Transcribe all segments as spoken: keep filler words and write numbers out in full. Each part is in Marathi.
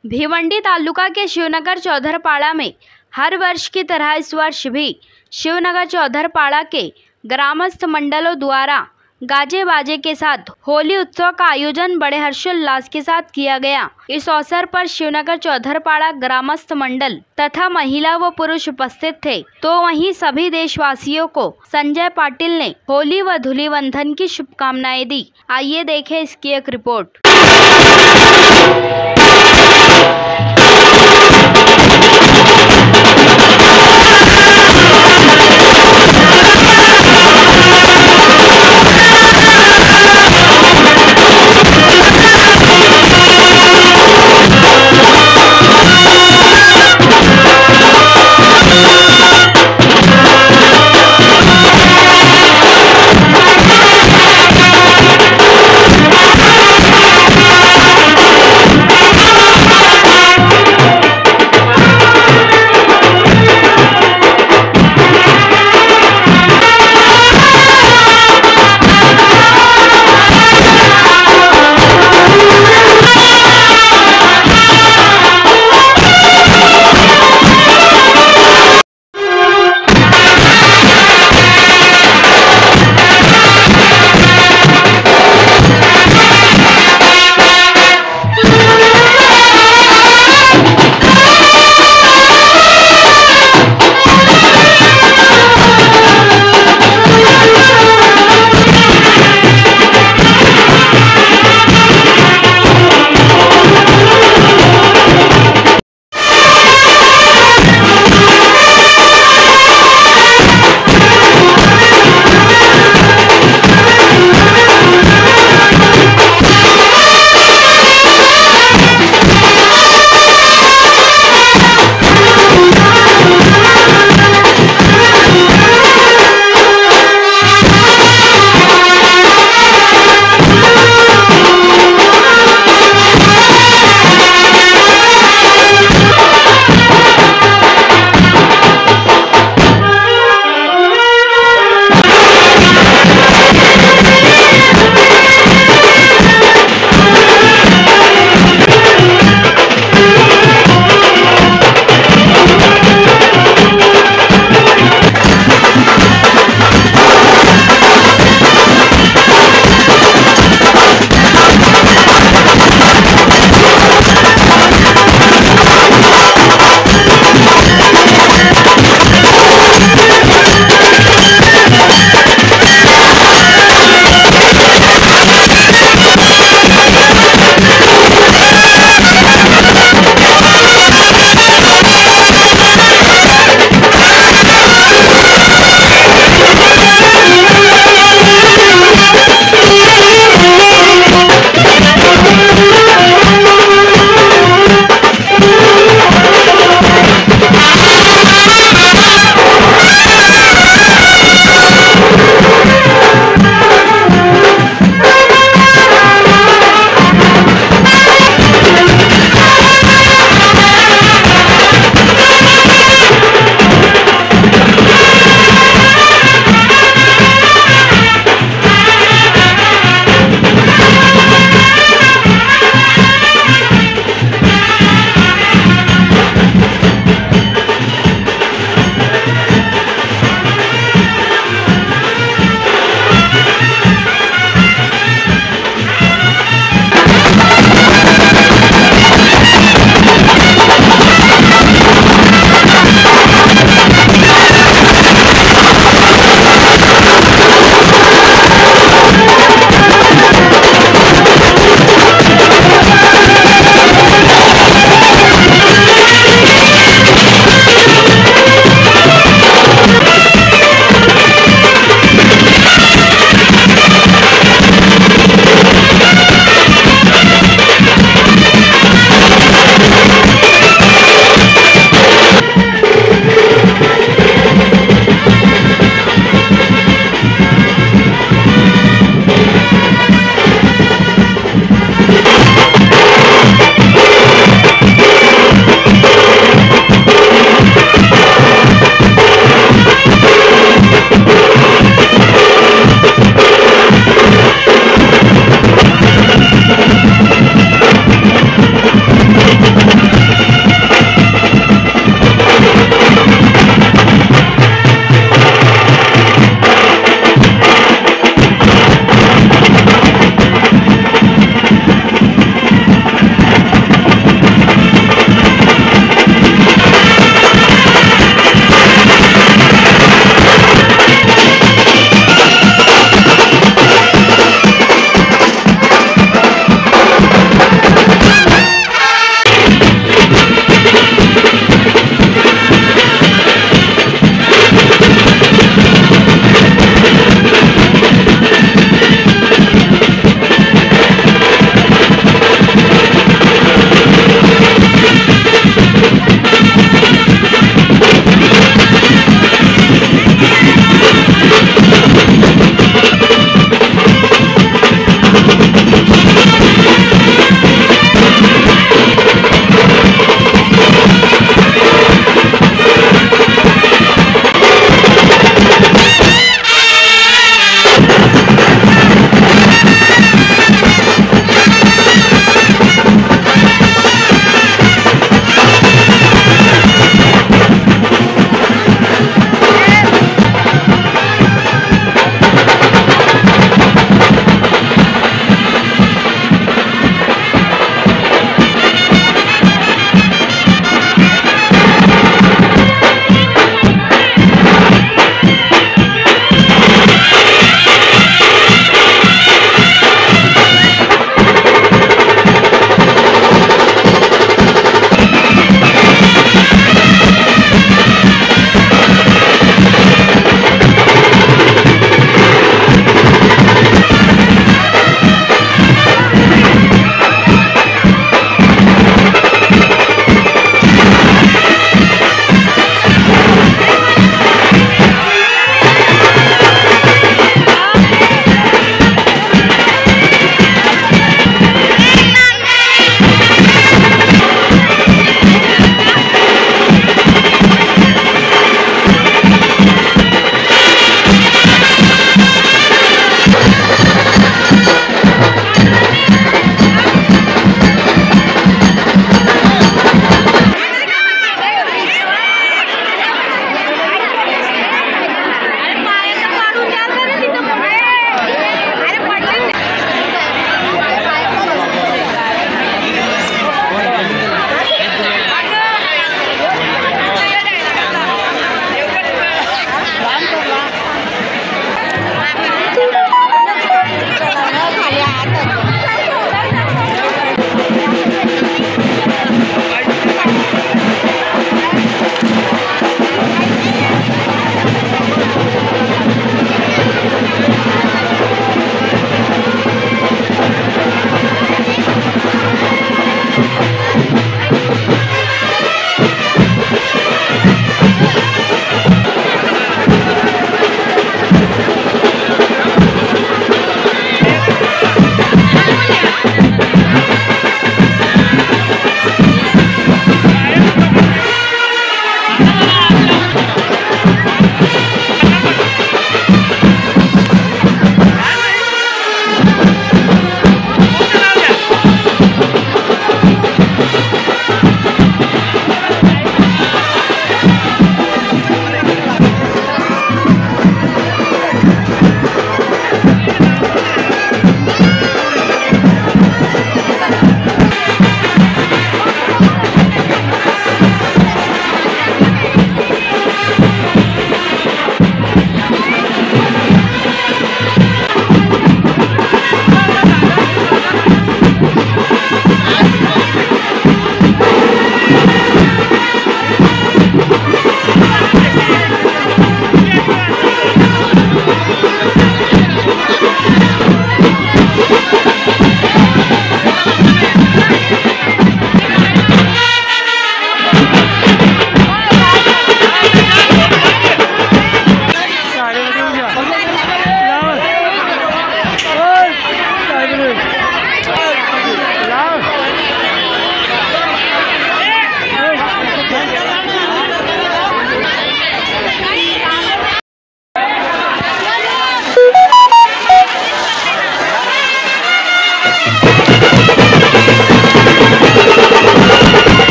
भिवंडी तालुका के शिवनगर चौधरपाड़ा में हर वर्ष की तरह इस वर्ष भी शिवनगर चौधरपाड़ा के ग्रामस्थ मंडलों द्वारा गाजे बाजे के साथ होली उत्सव का आयोजन बड़े हर्षोल्लास के साथ किया गया। इस अवसर पर शिवनगर चौधरपाड़ा ग्रामस्थ मंडल तथा महिला व पुरुष उपस्थित थे। तो वहीं सभी देशवासियों को संजय पाटिल ने होली व धूलिवंदन की शुभकामनाएं दी। आइए देखें इसकी एक रिपोर्ट।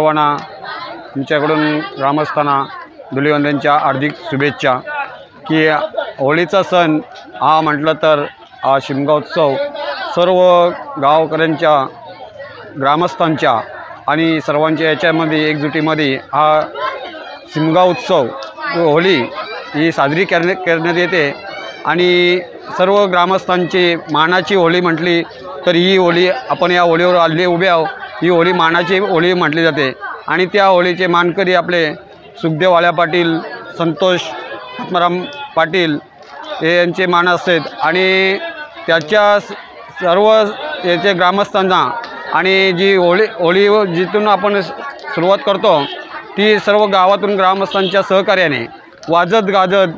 सर्वांना तुमच्याकडून ग्रामस्थांना धुलिवंदनच्या हार्दिक शुभेच्छा। की होळीचा सण हा म्हटलं तर हा शिमगा उत्सव सर्व गावकऱ्यांच्या ग्रामस्थांच्या आणि सर्वांच्या याच्यामध्ये एकजुटीमध्ये हा शिमगा उत्सव होळी ही साजरी करण्या करण्यात येते। आणि सर्व ग्रामस्थांची मानाची होळी म्हटली तर ही होळी आपण या होळीवर आले उभे आहो, ही होळी मानाची होळी म्हटली जाते। आणि त्या होळीचे मानकरी आपले सुखदेव वाल्या पाटील, संतोष आत्माराम पाटील हे यांचे मान असतात। आणि त्याच्या सर्व याचे ग्रामस्थांना आणि जी होळी होळी जिथून आपण सुरुवात करतो ती सर्व गावातून ग्रामस्थांच्या सहकार्याने वाजत गाजत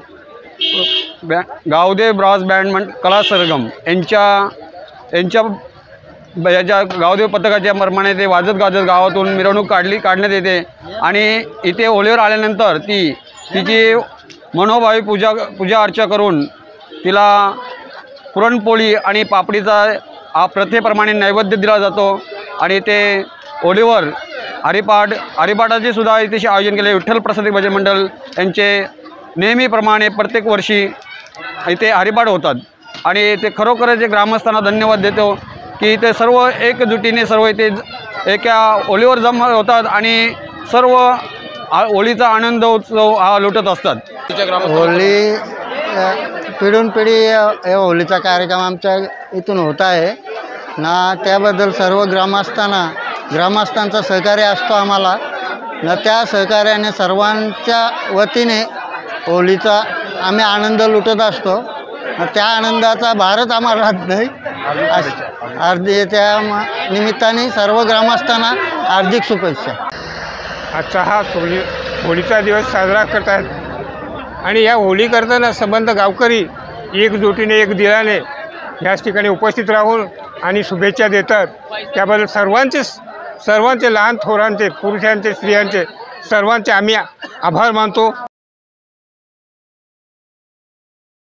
गावदेव ब्रास बँड म्हण कला सरगम यांच्या यांच्या याच्या गावदेव पथकाच्या प्रमाणे ते वाजत गाजत गावातून मिरवणूक काढली काढण्यात येते। आणि इथे होळीवर आल्यानंतर ती तिची मनोभावी पूजा पूजा अर्चा करून तिला पुरणपोळी आणि पापडीचा हा प्रथेप्रमाणे नैवेद्य दिला जातो। आणि ते होळीवर हरिपाठ हरिपाठाचे सुद्धा इथे आयोजन केले। विठ्ठल प्रसाद भजन मंडळ यांचे नेहमीप्रमाणे प्रत्येक वर्षी इथे हरिपाठ होतात। आणि ते खरोखरच जे ग्रामस्थांना धन्यवाद देतो की ते सर्व एकजुटीने सर्व इथे एका होळीवर जमा होतात आणि सर्व होळीचा आनंद उत्सव हा लुटत असतात। होळी पिढून पिढी या होळीचा कार्यक्रम आमच्या इथून होत आहे ना, त्याबद्दल सर्व ग्रामस्थांना ग्रामस्थांचं सहकार्य असतो आम्हाला ना, त्या सहकार्याने सर्वांच्या वतीने होळीचा आम्ही आनंद लुटत असतो। त्या आनंदाचा भारच आम्हाला राहत नाही। अर्धी त्या निमित्ताने सर्व ग्रामस्थांना हार्दिक शुभेच्छा। आजचा हा होळी होळीचा दिवस साजरा करत आहेत आणि या होळी करताना संबंध गावकरी एकजुटीने एक दिलाने याच ठिकाणी उपस्थित राहून आणि शुभेच्छा देतात। त्याबद्दल सर्वांचे सर्वांचे लहान थोरांचे पुरुषांचे स्त्रियांचे सर्वांचे आम्ही आभार मानतो।